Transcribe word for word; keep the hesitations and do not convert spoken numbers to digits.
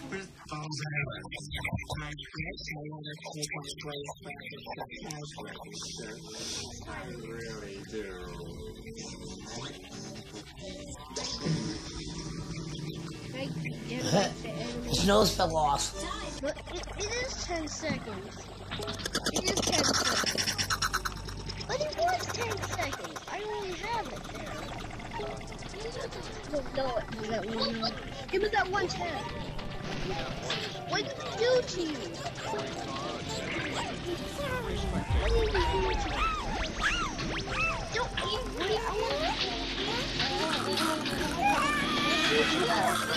I really do. His nose fell off. But it, it is ten seconds. It is ten seconds. But it was ten seconds. I only have it there. No, it was that one. Give me that one ten. What did it do to you? What did it do to you? Don't eat me. I want to.